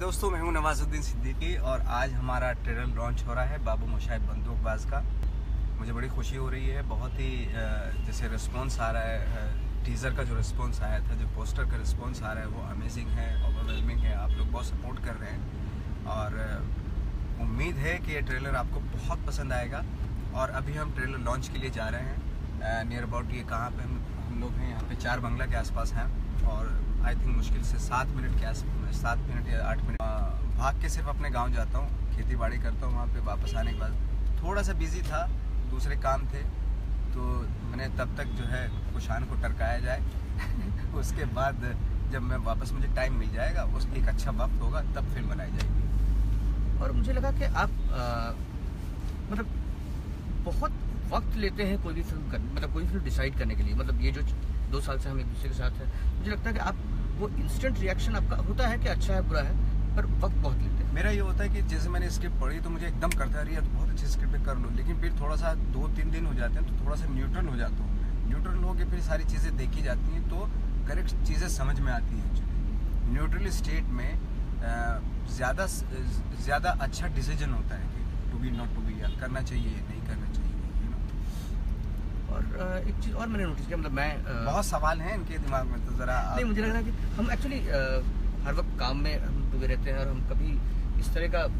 दोस्तों, मैं हूं नवाजुद्दीन सिद्दीकी और आज हमारा ट्रेलर लॉन्च हो रहा है बाबू मोशाहिद बंदूकबाज का। मुझे बड़ी खुशी हो रही है। बहुत ही जैसे रिस्पॉन्स आ रहा है, टीज़र का जो रिस्पॉन्स आया था, जो पोस्टर का रिस्पॉन्स आ रहा है वो अमेजिंग है, ओवरवेलमिंग है। आप लोग बहुत सपोर्ट कर रहे हैं और उम्मीद है कि ये ट्रेलर आपको बहुत पसंद आएगा। और अभी हम ट्रेलर लॉन्च के लिए जा रहे हैं। नियर अबाउट ये कहाँ पे हम लोग हैं, यहाँ पे 4 बंगला के आसपास हैं और आई थिंक मुश्किल से 7 मिनट के आस 7 मिनट या 8 मिनट भाग के सिर्फ अपने गांव जाता हूँ, खेती बाड़ी करता हूँ। वहाँ पे वापस आने के बाद थोड़ा सा बिजी था, दूसरे काम थे, तो मैंने तब तक जो है कुशान को टरकाया जाए उसके बाद जब मैं वापस मुझे टाइम मिल जाएगा, उस एक अच्छा वक्त होगा, तब फिल्म बनाई जाएगी। और मुझे लगा कि आप मतलब बहुत वक्त लेते हैं कोई भी फिल्म डिसाइड करने के लिए। मतलब ये जो 2 साल से हम एक दूसरे के साथ हैं, मुझे लगता है कि आप वो इंस्टेंट रिएक्शन आपका होता है कि अच्छा है बुरा है, पर वक्त बहुत लेते हैं। मेरा ये होता है कि जैसे मैंने स्क्रिप्ट पढ़ी तो मुझे एकदम करता है, तो बहुत अच्छी स्क्रिप्ट कर लो, लेकिन फिर थोड़ा सा 2-3 दिन हो जाते हैं तो थोड़ा सा न्यूट्रल हो जाता हूँ। न्यूट्रल हो के फिर सारी चीज़ें देखी जाती हैं तो करेक्ट चीज़ें समझ में आती हैं। एक्चुअली न्यूट्रल स्टेट में ज़्यादा अच्छा डिसीजन होता है कि to be not to be, या करना चाहिए नहीं करना चाहिए। और एक चीज़ और मैंने नोटिस किया, मतलब मैं बहुत सवाल हैं इनके दिमाग में, तो ज़रा नहीं, मुझे लग रहा है कि हम एक्चुअली हर वक्त काम में हम डूबे रहते हैं और हम कभी इस तरह का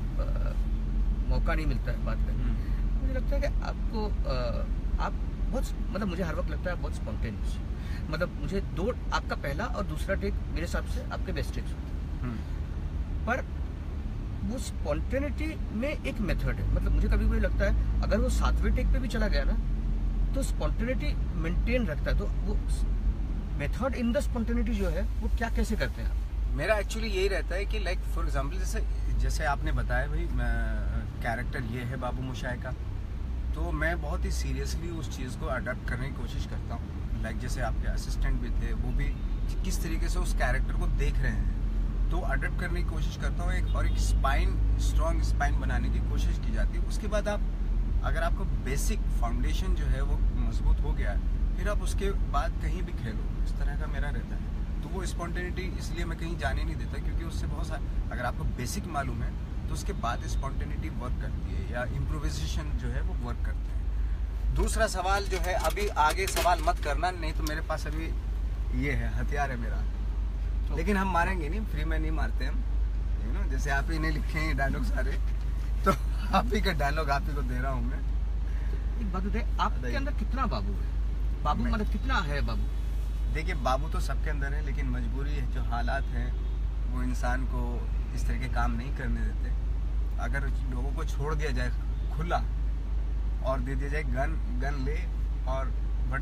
मौका नहीं मिलता है बात करने। मुझे लगता है कि आपको आप बहुत, मतलब मुझे हर वक्त लगता है बहुत स्पॉन्टेनियस। मतलब मुझे आपका पहला और दूसरा टेक मेरे हिसाब से आपके बेस्ट टेक्स होते हैं, पर वो स्पॉन्टेनिटी में एक मेथड है। मतलब मुझे कभी कभी लगता है अगर वो 7वें टेक पे भी चला गया ना तो स्पॉन्टेनिटी मेंटेन रखता है। तो वो मेथड इन द स्पॉन्टेनिटी जो है वो क्या कैसे करते हैं आप? मेरा एक्चुअली यही रहता है कि लाइक फॉर एग्जांपल जैसे आपने बताया भाई कैरेक्टर ये है बाबू मोशाहिद का, तो मैं बहुत ही सीरियसली उस चीज़ को अडॉप्ट करने की कोशिश करता हूँ। लाइक जैसे आपके असिस्टेंट भी थे, वो भी किस तरीके से उस कैरेक्टर को देख रहे हैं, तो अडॉप्ट करने की कोशिश करता हूँ। एक स्ट्रॉन्ग स्पाइन बनाने की कोशिश की जाती है। उसके बाद अगर आपको बेसिक फाउंडेशन जो है वो मजबूत हो गया, फिर आप उसके बाद कहीं भी खेलो। इस तरह का मेरा रहता है। तो वो स्पॉन्टेनिटी इसलिए मैं कहीं जाने नहीं देता, क्योंकि उससे बहुत सारा, अगर आपको बेसिक मालूम है तो उसके बाद स्पॉन्टेनिटी वर्क करती है, या इम्प्रोवाइजेशन जो है वो वर्क करते हैं। दूसरा सवाल जो है, अभी आगे सवाल मत करना, नहीं तो मेरे पास अभी ये है, हथियार है मेरा, लेकिन हम मारेंगे नहीं, फ्री में नहीं मारते हम। जैसे आप ही ने लिखे हैं डायलॉग सारे, तो आप ही का डायलॉग आप ही को दे रहा हूँ मैं। एक बात बताइए, आपके अंदर कितना बाबू है? बाबू मतलब कितना है बाबू? देखिए, बाबू तो सबके अंदर है, लेकिन मजबूरी है, जो हालात हैं वो इंसान को इस तरह के काम नहीं करने देते। अगर लोगों को छोड़ दिया जाए खुला और दे दिया जाए गन ले और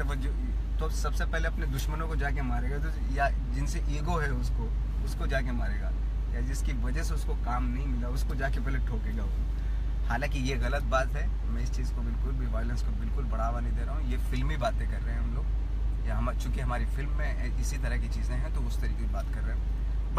तो सबसे पहले अपने दुश्मनों को जाके मारेगा, तो या जिनसे ईगो है उसको जाके मारेगा, या जिसकी वजह से उसको काम नहीं मिला उसको जाके पहले ठोकेगा वो। हालांकि ये गलत बात है, मैं इस चीज़ को बिल्कुल भी, वायलेंस को बिल्कुल बढ़ावा नहीं दे रहा हूँ। ये फिल्मी बातें कर रहे हैं हम लोग, या चूँकि हमारी फिल्म में इसी तरह की चीज़ें हैं तो उस तरीके की बात कर रहे हैं।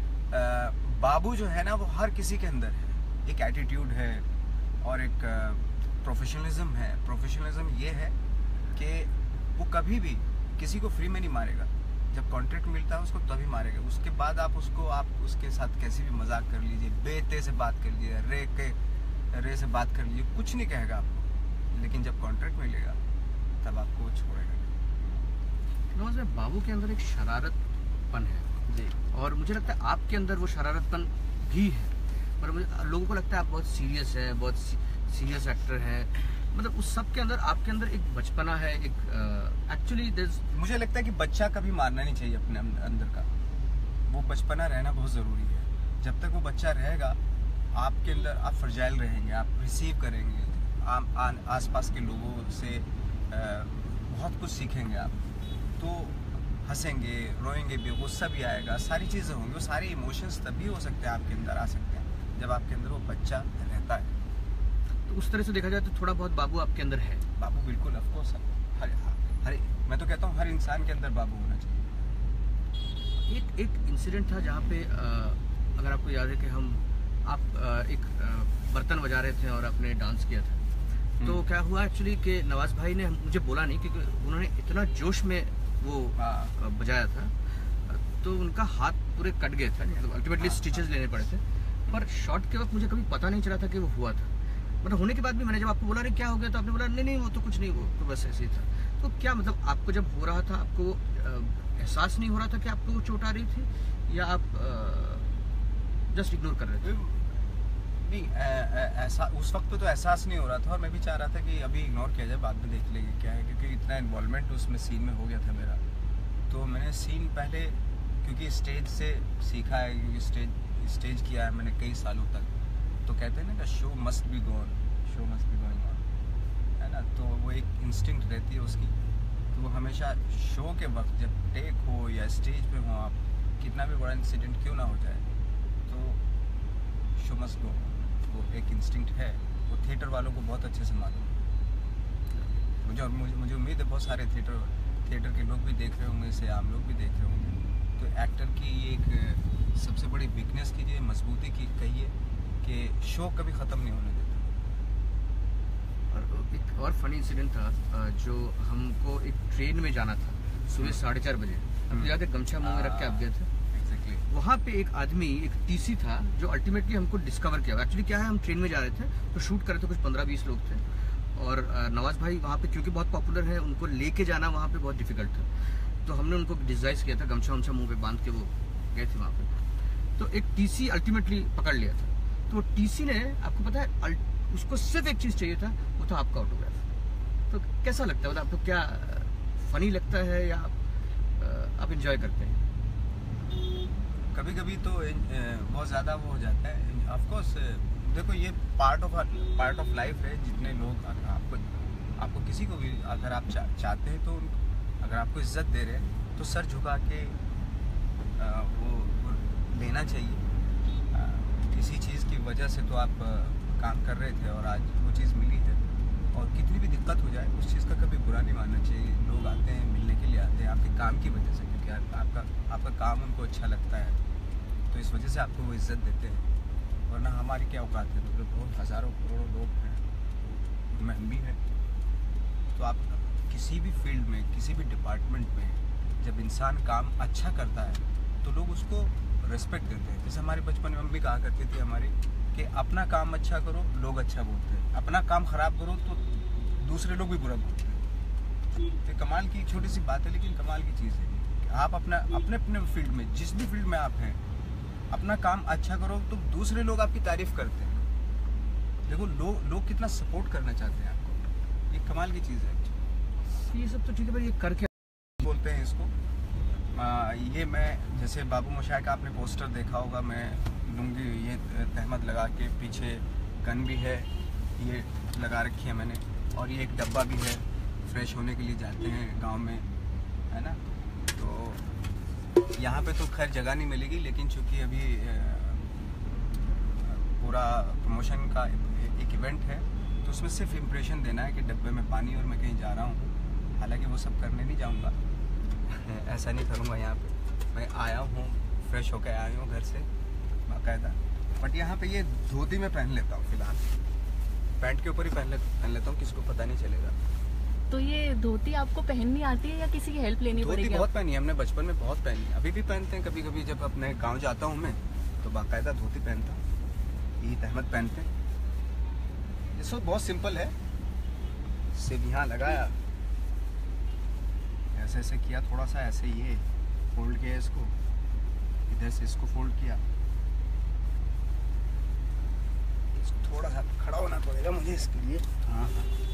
बट बाबू जो है ना, वो हर किसी के अंदर है। एक एटीट्यूड है और एक प्रोफेशनलिज्म है। प्रोफेशनलिज्म ये है कि वो कभी भी किसी को फ्री में नहीं मारेगा। जब कॉन्ट्रैक्ट मिलता है उसको तभी मारेगा। उसके बाद आप उसके साथ कैसे भी मजाक कर लीजिए, बेते से बात कर लीजिए, रे से बात कर लीजिए, कुछ नहीं कहेगा आपको, लेकिन जब कॉन्ट्रैक्ट मिलेगा तब आपको छोड़ेगा। नवाज भाई, बाबू के अंदर एक शरारतपन है जी, और मुझे लगता है आपके अंदर वो शरारतपन भी है, पर लोगों को लगता है आप बहुत सीरियस है, बहुत सीरियस एक्टर है। मतलब उस सब के अंदर आपके अंदर एक बचपना है, एक एक्चुअली मुझे लगता है कि बच्चा कभी मारना नहीं चाहिए अपने अंदर का। वो बचपना रहना बहुत ज़रूरी है। जब तक वो बच्चा रहेगा आपके अंदर, आप फ्रजाइल रहेंगे, आप रिसीव करेंगे, आसपास के लोगों से बहुत कुछ सीखेंगे आप, तो हंसेंगे, रोएंगे भी, गुस्सा भी आएगा, सारी चीज़ें होंगी। वो सारे इमोशंस तभी हो सकते हैं आपके अंदर आ सकते हैं जब आपके अंदर वो बच्चा रहता है। तो उस तरह से देखा जाए तो थोड़ा बहुत बाबू आपके अंदर है। बाबू बिल्कुल, ऑफकोर्स, हर मैं तो कहता हूँ हर इंसान के अंदर बाबू होना चाहिए। एक इंसिडेंट था जहाँ पे अगर आपको याद है कि आप एक बर्तन बजा रहे थे और आपने डांस किया था, तो क्या हुआ एक्चुअली कि नवाज भाई ने मुझे बोला नहीं, क्योंकि उन्होंने इतना जोश में वो बजाया था, तो उनका हाथ पूरे कट गए थे, मतलब अल्टीमेटली स्टिचेस लेने पड़े थे। पर शॉट के वक्त मुझे कभी पता नहीं चला था कि वो हुआ था। मतलब होने के बाद भी मैंने जब आपको बोला अरे क्या हो गया, तो आपने बोला नहीं नहीं वो तो कुछ नहीं, वो तो बस ऐसे ही था। तो क्या मतलब आपको जब हो रहा था आपको एहसास नहीं हो रहा था कि आपको चोट आ रही थी, या आप जस्ट इग्नोर कर रहे थे? नहीं, ऐसा उस वक्त तो एहसास नहीं हो रहा था, और मैं भी चाह रहा था कि अभी इग्नोर किया जाए, बाद में देख लेंगे क्या है, क्योंकि इतना इन्वॉल्वमेंट उसमें सीन में हो गया था मेरा। तो मैंने सीन पहले, क्योंकि स्टेज से सीखा है, क्योंकि स्टेज किया है मैंने कई सालों तक, तो कहते हैं ना कि show must be going on, है ना। तो वो एक इंस्टिंक्ट रहती है उसकी, तो वो हमेशा शो के वक्त जब टेक हो या स्टेज पे हो, आप कितना भी बड़ा इंसिडेंट क्यों ना हो जाए, तो शो मस्ट गो, वो एक इंस्टिंक्ट है, वो थिएटर वालों को बहुत अच्छे से मालूम है। मुझे उम्मीद है बहुत सारे थिएटर के लोग भी देख रहे होंगे इसे, आम लोग भी देख रहे होंगे। तो एक्टर की ये एक सबसे बड़ी वीकनेस कीजिए, मजबूती की कहिए, कि शो कभी ख़त्म नहीं होने देता। और एक और फनी इंसिडेंट था, जो हमको एक ट्रेन में जाना था सुबह 4:30 बजे, हम याद है गमछा मुंह में रख के आप गए थे। एग्जैक्टली। वहाँ पे एक आदमी, एक टीसी था जो अल्टीमेटली हमको डिस्कवर किया। एक्चुअली क्या है, हम ट्रेन में जा रहे थे तो शूट कर रहे थे, कुछ 15-20 लोग थे, और नवाज भाई वहाँ पे क्योंकि बहुत पॉपुलर है, उनको लेके जाना वहाँ पे बहुत डिफिकल्ट था। तो हमने उनको डिस्गाइज किया था, गमछा उमछा मुंह पे बांध के वो गए थे वहाँ पे। तो एक टीसी अल्टीमेटली पकड़ लिया था। तो टीसी ने, आपको पता है, उसको सिर्फ एक चीज़ चाहिए था, वो था आपका ऑटोग्राफ। तो कैसा लगता है, मतलब आपको क्या फनी लगता है, या आप इंजॉय करते हैं? कभी कभी तो बहुत ज़्यादा वो हो जाता है। ऑफ कोर्स देखो, ये पार्ट ऑफ लाइफ है। जितने लोग आपको किसी को भी अगर आप चाहते हैं, तो अगर आपको इज्जत दे रहे हैं तो सर झुका के वो लेना चाहिए। किसी चीज़ की वजह से तो आप काम कर रहे थे और आज वो चीज़ मिली है, और कितनी भी दिक्कत हो जाए उस चीज़ का कभी बुरा नहीं मानना चाहिए। लोग आते हैं, मिलने के लिए आते हैं आपके काम की वजह से, क्योंकि आपका काम उनको अच्छा लगता है, तो इस वजह से आपको वो इज्जत देते हैं। वरना हमारी क्या औकात है, मतलब बहुत हज़ारों करोड़ों लोग हैं, उनमें हम भी हैं। तो आप किसी भी फील्ड में, किसी भी डिपार्टमेंट में जब इंसान काम अच्छा करता है तो लोग उसको रिस्पेक्ट देते हैं। जैसे हमारे बचपन में मम्मी कहा करती थी हमारी कि अपना काम अच्छा करो, लोग अच्छा बोलते हैं, अपना काम ख़राब करो तो दूसरे लोग भी बुरा बोलते हैं। तो कमाल की छोटी सी बात है, लेकिन कमाल की चीज़ है कि आप अपने फील्ड में, जिस भी फील्ड में आप हैं, अपना काम अच्छा करो तो दूसरे लोग आपकी तारीफ करते हैं। देखो लोग कितना सपोर्ट करना चाहते हैं आपको, ये कमाल की चीज़ है। ये सब तो ठीक है, पर ये करके बोलते हैं इसको, ये मैं जैसे बाबू मोशाय का आपने पोस्टर देखा होगा, मैं लुंगी ये तहमत लगा के, पीछे गन भी है, ये लगा रखी है मैंने, और ये एक डब्बा भी है, फ्रेश होने के लिए जाते हैं गांव में, है ना। तो यहाँ पे तो खैर जगह नहीं मिलेगी, लेकिन चूँकि अभी पूरा प्रमोशन का एक इवेंट है, तो उसमें सिर्फ इम्प्रेशन देना है कि डब्बे में पानी और मैं कहीं जा रहा हूँ। हालांकि वो सब करने नहीं जाऊँगा, ऐसा नहीं करूँगा। यहाँ पे मैं आया हूँ, फ्रेश होकर आया हूँ घर से बाकायदा, बट यहाँ पे ये धोती में पहन लेता हूँ फिलहाल, पैंट के ऊपर ही पहन लेता हूँ, किसी को पता नहीं चलेगा। तो ये धोती आपको पहननी आती है या किसी की हेल्प लेनी पड़ेगी? धोती बहुत पहनी है हमने, बचपन में बहुत पहनी है, अभी भी पहनते हैं। कभी कभी जब अपने गाँव जाता हूँ मैं, तो बाकायदा धोती पहनता हूँ, यही तहमत पहनते हैं। ये सब बहुत सिंपल है, सिर्फ यहाँ लगाया, ऐसे ऐसे किया, थोड़ा सा ऐसे ये फोल्ड किया, इसको इधर से इसको फोल्ड किया, थोड़ा सा खड़ा होना पड़ेगा मुझे इसके लिए। हाँ,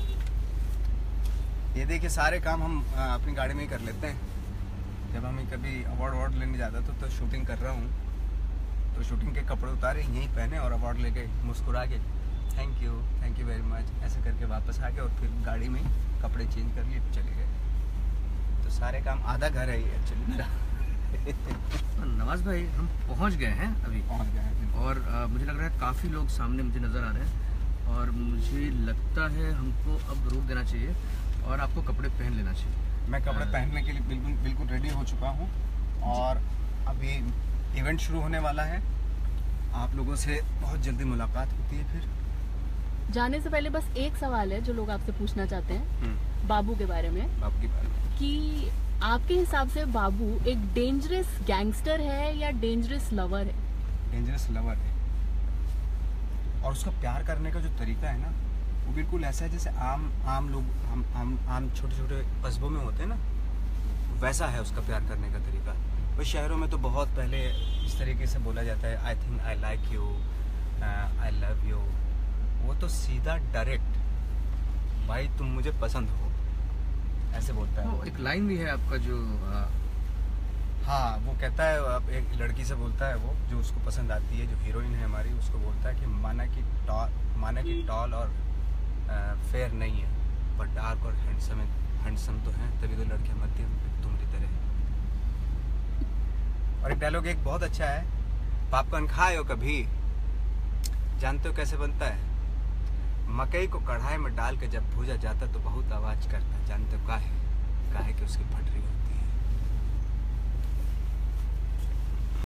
ये देखिए सारे काम हम अपनी गाड़ी में ही कर लेते हैं। जब हम कभी अवार्ड लेने जाता तो शूटिंग कर रहा हूँ, तो शूटिंग के कपड़े उतारे, यहीं पहने और अवार्ड लेके मुस्कुरा के थैंक यू वेरी मच ऐसे करके वापस आ गए, और फिर गाड़ी में कपड़े चेंज कर लिए, चले गए। तो सारे काम, आधा घर है ये एक्चुअली मेरा। नवाज भाई, हम पहुंच गए हैं, अभी पहुंच गए हैं, और मुझे लग रहा है काफ़ी लोग सामने मुझे नज़र आ रहे हैं, और मुझे लगता है हमको अब रोक देना चाहिए और आपको कपड़े पहन लेना चाहिए। मैं कपड़े पहनने के लिए बिल्कुल रेडी हो चुका हूँ, और अभी इवेंट शुरू होने वाला है। आप लोगों से बहुत जल्दी मुलाकात होती है। फिर जाने से पहले बस एक सवाल है जो लोग आपसे पूछना चाहते हैं बाबू के बारे में, बाबू के बारे में, कि आपके हिसाब से बाबू एक डेंजरस गैंगस्टर है या डेंजरस लवर है? डेंजरस लवर है। और उसका प्यार करने का जो तरीका है ना, वो बिल्कुल ऐसा है जैसे आम लोग आम छोटे छोटे कस्बों में होते हैं ना, वैसा है उसका प्यार करने का तरीका। वो शहरों में तो बहुत पहले इस तरीके से बोला जाता है, I think I like you, I love you. वो तो सीधा डायरेक्ट, भाई तुम मुझे पसंद हो, ऐसे बोलता है। एक लाइन भी है आपका जो हाँ, वो कहता है, अब एक लड़की से बोलता है वो, जो उसको पसंद आती है, जो हीरोइन है हमारी, उसको बोलता है कि माना कि टॉल और फेयर नहीं है, पर डार्क और हैंडसम तो है, तभी तो लड़कियां मरती हैं तुम्हारी तरह। और एक डायलॉग एक बहुत अच्छा है, पॉपकॉर्न खाए हो कभी? जानते हो कैसे बनता है? मकई को कढ़ाई में डाल के जब भूजा जाता तो बहुत आवाज करता। जानते हो काहे? कि उसकी फटरी होती।